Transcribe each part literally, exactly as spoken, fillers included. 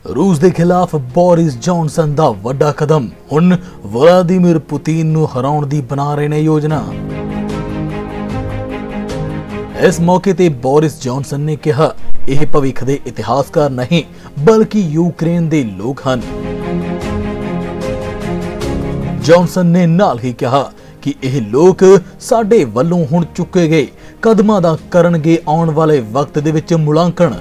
रूस के खिलाफ बोरिस जॉनसन का वड्डा कदम। हुण व्लादिमीर पुतिन नूं हराउण दी बना रहे ने योजना। इस मौके ते बोरिस जॉनसन ने कहा, यह भविख दे इतिहासकार नहीं बल्कि यूक्रेन दे लोग हन। जॉनसन ने नाल ही कहा कि यह लोग साडे वल्लों हुण चुके गए कदमां दा करनगे आउण वाले वक्त दे विच मुलांकण।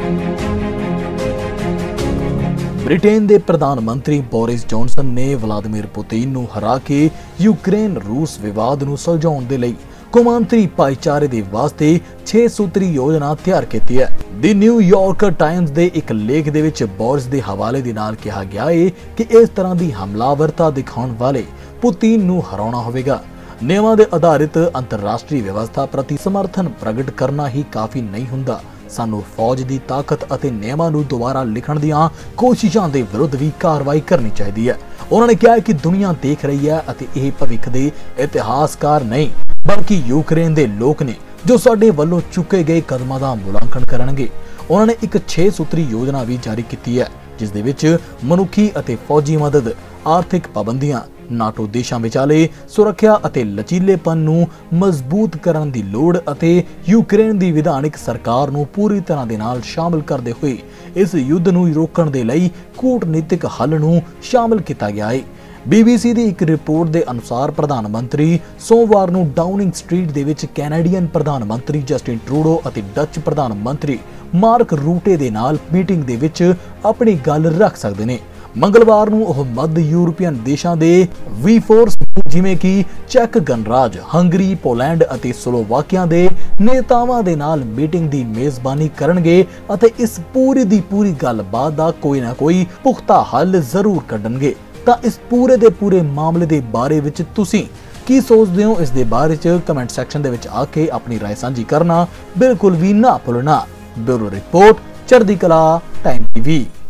ब्रिटेन के प्रधानमंत्री बोरिस जॉनसन ने व्लादिमीर पुतिन नूं हरा के यूक्रेन रूस विवाद नूं सुलझाउण दे लई कौमांतरी भाईचारे दे वास्ते छे सूत्री योजना तैयार की है। दी न्यूयॉर्क टाइम्स के एक लेख दे विच बोरिस के हवाले दे नाल कहा गया है कि इस तरह की हमलावरता दिखाने वाले पुतिन नूं हराउणा होवेगा। नियमां दे आधारित अंतरराष्ट्रीय व्यवस्था प्रति समर्थन प्रगट करना ही काफी नहीं हुंदा। सानू फौज की ताकत और नियमां नूं दोबारा लिखण दीआं कोशिशां दे विरुद्ध भी कार्रवाई करनी चाहिए है। उन्होंने कहा कि दुनिया देख रही है और यह भविख दे इतिहासकार नहीं बल्कि यूक्रेन दे लोग ने जो साडे वल्लों चुके गए कदमां दा मुलांकण करनगे। उन्होंने एक छे सूत्री योजना भी जारी की है जिस दे विच मनुखी और फौजी मदद, आर्थिक पाबंदियां, नाटो देशां विचाले सुरक्षा और लचीलेपन नूं मजबूत करन दी लोड़ अते यूक्रेन दी विधानिक सरकार नूं पूरी तरह दे नाल शामिल करदे हुए इस युद्ध नूं रोकण दे लई कूटनीतिक हल नूं शामिल किया गया है। बीबीसी की एक रिपोर्ट के अनुसार प्रधानमंत्री सोमवार नूं डाउनिंग स्ट्रीट दे विच कैनेडियन प्रधानमंत्री जस्टिन ट्रूडो और डच प्रधानमंत्री मार्क रूटे दे नाल मीटिंग दे विच अपनी गल रख सकते हैं। मंगलवार नूं ओह मध्य यूरोपीयन देशों के वी फोर जिमें कि चैक गणराज, हंगरी, पोलैंड और स्लोवाकिया के नेतावां दे नाल मीटिंग की मेजबानी करनगे अते इस पूरी दी पूरी गलबात दा कोई ना कोई पुख्ता हल जरूर कढणगे। तां इस पूरे दे पूरे मामले दे बारे विच तुसीं की सोचदे हो, इस दे बारे च कमेंट सैक्शन दे विच आके अपनी राय साझी करना बिल्कुल भी ना भुलना। ब्यूरो रिपोर्ट, चढ़दी कला टाइम टीवी।